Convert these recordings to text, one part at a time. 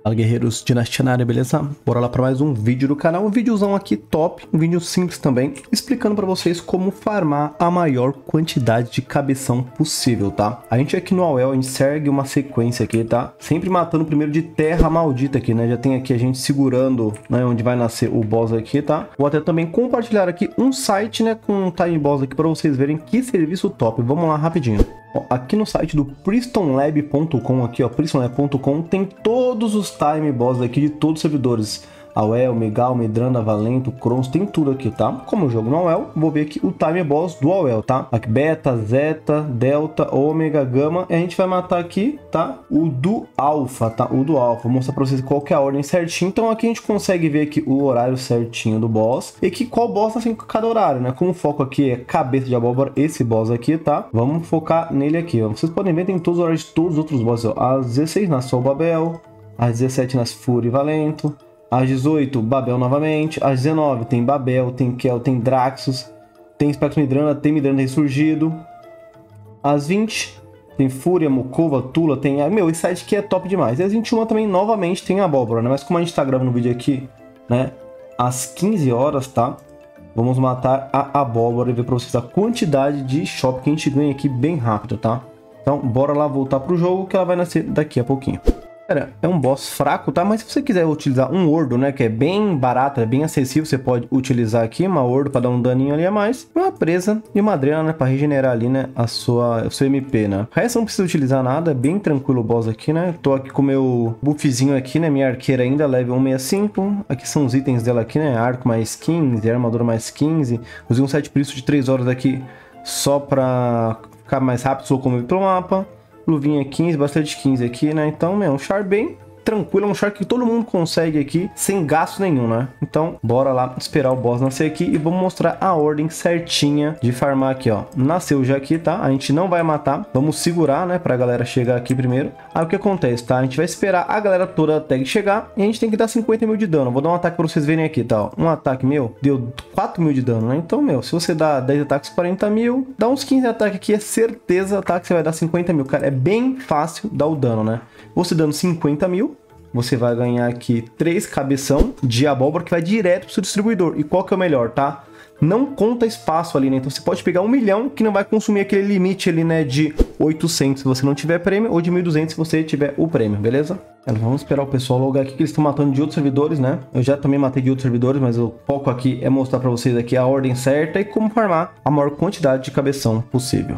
Fala guerreiros, Dinastia na área, beleza? Bora lá para mais um vídeo do canal, um videozão aqui top, um vídeo simples também, explicando para vocês como farmar a maior quantidade de cabeção possível, tá? A gente aqui no AOL, a gente segue uma sequência aqui, tá? Sempre matando primeiro de terra maldita aqui, né? Já tem aqui a gente segurando, né, onde vai nascer o boss aqui, tá? Vou até também compartilhar aqui um site, né, com um time boss aqui para vocês verem que serviço top. Vamos lá rapidinho. Ó, aqui no site do pristonlab.com, aqui ó, pristonlab.com, tem todos os time boss aqui de todos os servidores. AOL, Megal, Medrana, Valento, Cronos, tem tudo aqui, tá? Como eu jogo no AOL, vou ver aqui o time boss do AOL, tá? Aqui Beta, Zeta, Delta, Ômega, Gama, e a gente vai matar aqui, tá? O do Alpha, tá? O do Alpha, vou mostrar pra vocês qual que é a ordem certinho. Então aqui a gente consegue ver aqui o horário certinho do boss e que qual boss tá sendo cada horário, né? Como o foco aqui é cabeça de abóbora, esse boss aqui, tá? Vamos focar nele aqui, ó. Vocês podem ver, tem todos os horários de todos os outros bosses, ó. Às 16 nasce o Babel, às 17 nasce Fúria e Valento, às 18, Babel novamente. Às 19, tem Babel, tem Kel, tem Draxus, tem Spectrum Midrana, tem Midrana ressurgido. Às 20, tem Fúria, Mokova, Tula, tem... Meu, esse site aqui é top demais. E às 21 também, novamente, tem Abóbora, né? Mas como a gente tá gravando o vídeo aqui, né? Às 15 horas, tá? Vamos matar a Abóbora e ver pra vocês a quantidade de shop que a gente ganha aqui bem rápido, tá? Então, bora lá voltar pro jogo que ela vai nascer daqui a pouquinho. Cara, é um boss fraco, tá? Mas se você quiser utilizar um Ordo, né? Que é bem barato, é bem acessível, você pode utilizar aqui uma Ordo para dar um daninho ali a mais. Uma presa e uma Adrena, né? Para regenerar ali, né? O seu MP, né? O resto não precisa utilizar nada, é bem tranquilo o boss aqui, né? Tô aqui com o meu buffzinho aqui, né? Minha arqueira ainda, level 165. Aqui são os itens dela aqui, né? Arco mais 15, armadura mais 15. Usei um set por isso de 3 horas aqui, só para ficar mais rápido, sou como pelo mapa. Luvinha 15, bastante 15 aqui, né? Então, é um char bem tranquilo, é um char que todo mundo consegue aqui, sem gasto nenhum, né? Então, bora lá esperar o boss nascer aqui e vamos mostrar a ordem certinha de farmar aqui, ó. Nasceu já aqui, tá? A gente não vai matar, vamos segurar, né? Pra galera chegar aqui primeiro. Aí o que acontece, tá? A gente vai esperar a galera toda da tag chegar e a gente tem que dar 50 mil de dano. Vou dar um ataque pra vocês verem aqui, tá? Ó. Um ataque meu deu 4 mil de dano, né? Então, meu, se você dá 10 ataques, 40 mil, dá uns 15 ataques aqui, é certeza, tá? Que você vai dar 50 mil. Cara, é bem fácil dar o dano, né? Você dando 50 mil, você vai ganhar aqui 3 cabeção de abóbora que vai direto pro seu distribuidor. E qual que é o melhor, tá? Não conta espaço ali, né? Então você pode pegar 1 milhão que não vai consumir aquele limite ali, né? De 800 se você não tiver prêmio ou de 1.200 se você tiver o prêmio, beleza? Vamos esperar o pessoal logar aqui que eles estão matando de outros servidores, né? Eu já também matei de outros servidores, mas o foco aqui é mostrar pra vocês aqui a ordem certa e como farmar a maior quantidade de cabeção possível.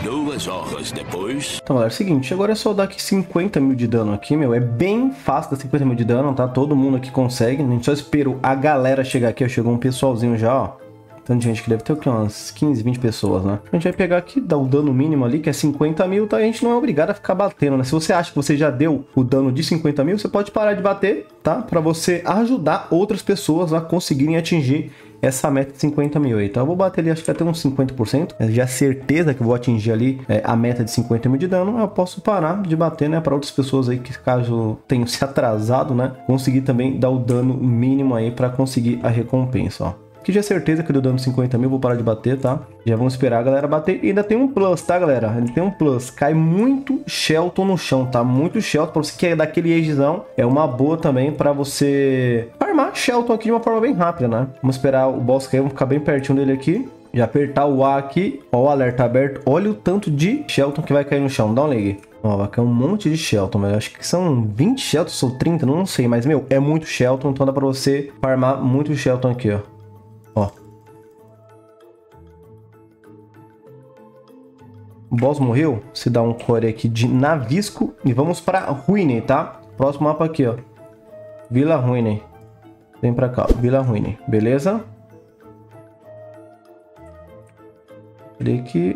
2 horas depois. Então, galera, é o seguinte, agora é só dar aqui 50 mil de dano aqui, meu. É bem fácil dar 50 mil de dano, tá? Todo mundo aqui consegue. A gente só esperou a galera chegar aqui, ó. Chegou um pessoalzinho já, ó. Tanta gente que deve ter o quê? Umas 15, 20 pessoas, né? A gente vai pegar aqui, dar o dano mínimo ali, que é 50 mil, tá? A gente não é obrigado a ficar batendo, né? Se você acha que você já deu o dano de 50 mil, você pode parar de bater, tá? Pra você ajudar outras pessoas a conseguirem atingir essa meta de 50 mil aí, tá? Eu vou bater ali, acho que até uns 50%. Já certeza que eu vou atingir ali a meta de 50 mil de dano. Eu posso parar de bater, né? Para outras pessoas aí que, caso tenham se atrasado, né? Conseguir também dar o dano mínimo aí para conseguir a recompensa, ó. Aqui já é certeza que deu dano 50 mil, vou parar de bater, tá? Já vamos esperar a galera bater. E ainda tem um plus, tá, galera? Ele tem um plus. Cai muito Shelton no chão, tá? Muito Shelton. Pra você que é daquele agezão, é uma boa também pra você farmar Shelton aqui de uma forma bem rápida, né? Vamos esperar o boss cair, vamos ficar bem pertinho dele aqui. Já apertar o A aqui. Ó, o alerta aberto. Olha o tanto de Shelton que vai cair no chão. Dá um leg. Ó, vai cair um monte de Shelton, velho. Acho que são 20 Sheltons ou 30, não sei. Mas, meu, é muito Shelton. Então dá pra você farmar muito Shelton aqui, ó. Ó. O boss morreu. Se dá um core aqui de Navisco. E vamos pra Ruine, tá? Próximo mapa aqui, ó. Vila Ruine. Vem pra cá, ó. Vila Ruine. Beleza? Cadê aqui?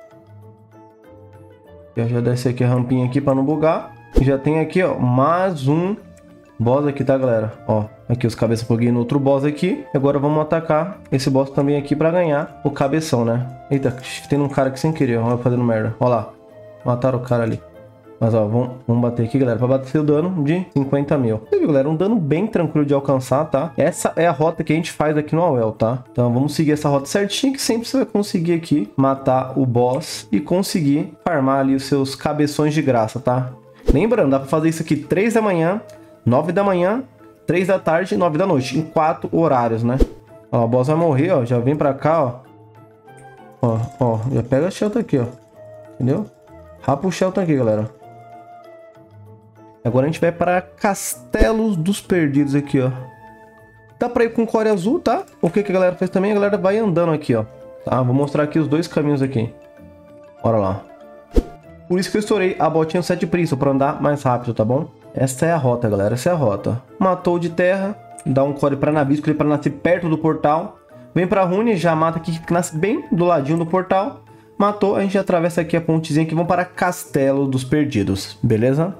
Já desce aqui a rampinha aqui pra não bugar. E já tem aqui, ó, mais um boss aqui, tá, galera? Ó, aqui os cabeças pluguei no outro boss aqui. E agora vamos atacar esse boss também aqui pra ganhar o cabeção, né? Eita, tem um cara aqui sem querer, ó, fazendo merda. Ó lá, mataram o cara ali. Mas ó, vamos bater aqui, galera, pra bater o dano de 50 mil. Você viu, galera? Um dano bem tranquilo de alcançar, tá? Essa é a rota que a gente faz aqui no AOL, tá? Então vamos seguir essa rota certinho, que sempre você vai conseguir aqui matar o boss e conseguir farmar ali os seus cabeções de graça, tá? Lembrando, dá pra fazer isso aqui 3 da manhã, 9 da manhã, 3 da tarde e 9 da noite. Em 4 horários, né? Ó, o boss vai morrer, ó. Já vem pra cá, ó. Ó, já pega a Shelton aqui, ó. Entendeu? Rapa o Shelton aqui, galera. Agora a gente vai para Castelos dos Perdidos aqui, ó. Dá pra ir com core azul, tá? O que a galera fez também? A galera vai andando aqui, ó. Tá? Vou mostrar aqui os dois caminhos aqui. Bora lá. Por isso que eu estourei a botinha 7 Príncipe, pra andar mais rápido, tá bom? Essa é a rota, galera. Essa é a rota. Matou de terra. Dá um core pra Navisco, ele para nascer perto do portal. Vem pra Rune, já mata aqui, que nasce bem do ladinho do portal. Matou, a gente atravessa aqui a pontezinha que vão para Castelo dos Perdidos. Beleza?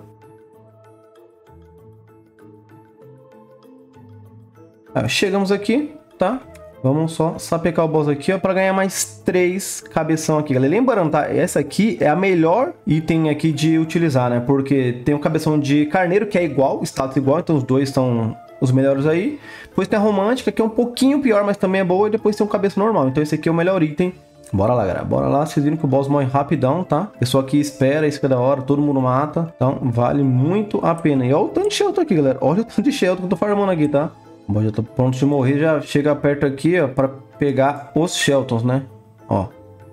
Chegamos aqui, tá? Vamos só sapecar o boss aqui, ó, para ganhar mais 3 cabeção aqui, galera. Lembrando, tá? Essa aqui é a melhor item aqui de utilizar, né? Porque tem um cabeção de carneiro que é igual, status igual, então os dois são os melhores aí. Depois tem a romântica, que é um pouquinho pior, mas também é boa. E depois tem um cabeça normal, então esse aqui é o melhor item. Bora lá, galera. Bora lá. Vocês viram que o boss morre rapidão, tá? Pessoa aqui espera, isso que é da hora. Todo mundo mata. Então, vale muito a pena. E olha o tanto de Shelton aqui, galera. Olha o tanto de Shelton que eu tô farmando aqui, tá? Bom, já tô pronto de morrer. Já chega perto aqui, ó, pra pegar os Sheltons, né? Ó.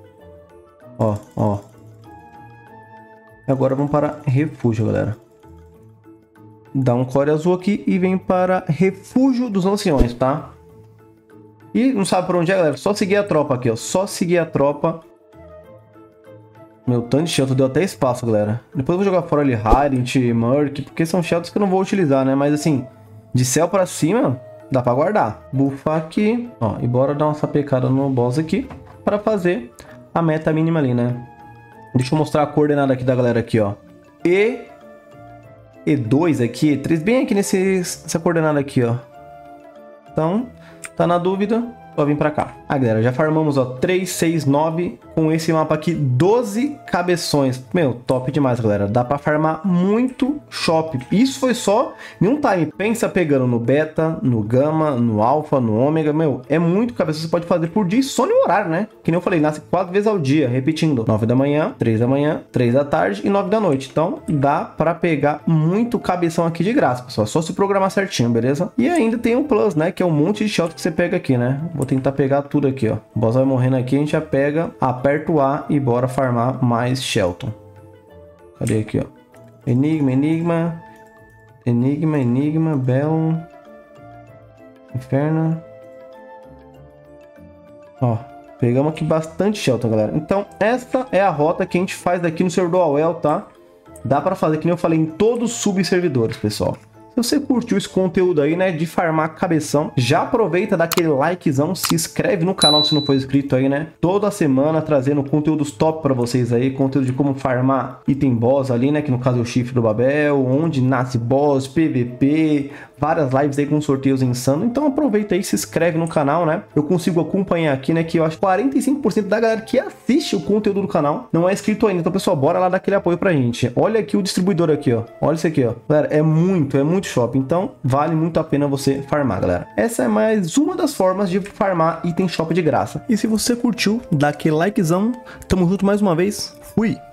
Ó. Agora vamos para refúgio, galera. Dá um core azul aqui e vem para refúgio dos anciões, tá? E não sabe por onde é, galera? Só seguir a tropa aqui, ó. Só seguir a tropa. Meu, tanto de Shelton deu até espaço, galera. Depois eu vou jogar fora ali Hydrant, Murk, porque são Sheltons que eu não vou utilizar, né? Mas assim, de céu pra cima, dá pra guardar. Buffar aqui, ó. E bora dar uma sapecada no boss aqui pra fazer a meta mínima ali, né? Deixa eu mostrar a coordenada aqui da galera aqui, ó. E2 aqui, E3, bem aqui nessa coordenada aqui, ó. Então, tá na dúvida, só vir pra cá. Galera, já farmamos, ó, 3, 6, 9. Com esse mapa aqui, 12 cabeções. Meu, top demais, galera. Dá pra farmar muito shop. Isso foi só em um time. Pensa pegando no beta, no gama, no alpha, no ômega. Meu, é muito cabeça. Você pode fazer por dia só no horário, né? Que nem eu falei, nasce 4 vezes ao dia. Repetindo, 9 da manhã, 3 da manhã, 3 da tarde e 9 da noite. Então, dá pra pegar muito cabeção aqui de graça, pessoal. Só se programar certinho, beleza? E ainda tem o plus, né? Que é um monte de shot que você pega aqui, né? Vou tentar pegar tudo aqui, ó. O boss vai morrendo aqui, a gente já pega, aperta o A e bora farmar mais Shelton. Cadê aqui, ó? Enigma, Bellum, Inferno. Ó, pegamos aqui bastante Shelton, galera. Então, essa é a rota que a gente faz daqui no servidor AOL, tá? Dá pra fazer, que nem eu falei, em todos os subservidores, pessoal. Se você curtiu esse conteúdo aí, né, de farmar cabeção, já aproveita, dá aquele likezão, se inscreve no canal se não for inscrito aí, né? Toda semana trazendo conteúdos top pra vocês aí, conteúdo de como farmar item boss ali, né, que no caso é o chifre do Babel, onde nasce boss, PVP, várias lives aí com sorteios insano. Então aproveita aí, se inscreve no canal, né? Eu consigo acompanhar aqui, né, que eu acho que 45% da galera que assiste o conteúdo do canal não é inscrito ainda. Então, pessoal, bora lá dar aquele apoio pra gente. Olha aqui o distribuidor aqui, ó. Olha isso aqui, ó. Galera, é muito shop, então vale muito a pena você farmar, galera. Essa é mais uma das formas de farmar item shop de graça. E se você curtiu, dá aquele likezão. Tamo junto mais uma vez. Fui!